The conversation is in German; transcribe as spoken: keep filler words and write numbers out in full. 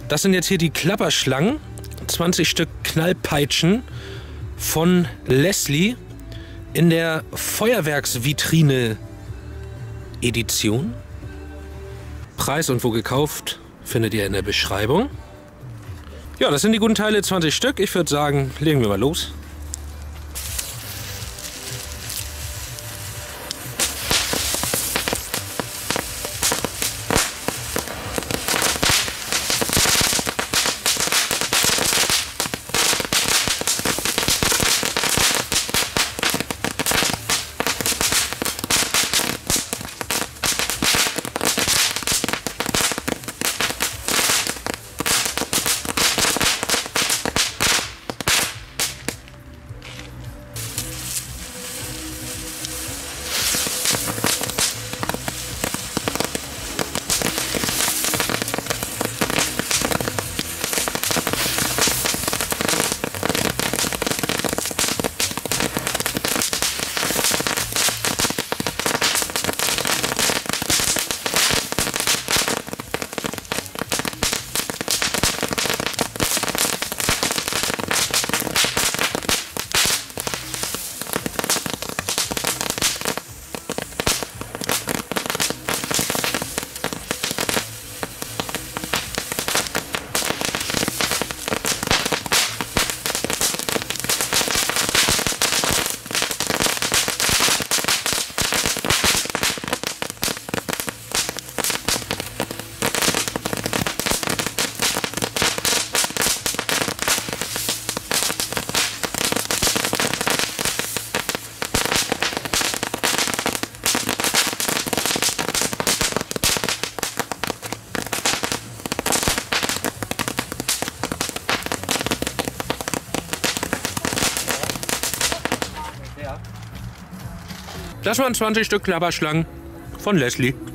Das sind jetzt hier die Klapperschlangen. zwanzig Stück Knallpeitschen von Leslie in der Feuerwerksvitrine-Edition. Preis und wo gekauft findet ihr in der Beschreibung. Ja, das sind die guten Teile, zwanzig Stück. Ich würde sagen, legen wir mal los. Das waren zwanzig Stück Klapperschlangen von Leslie.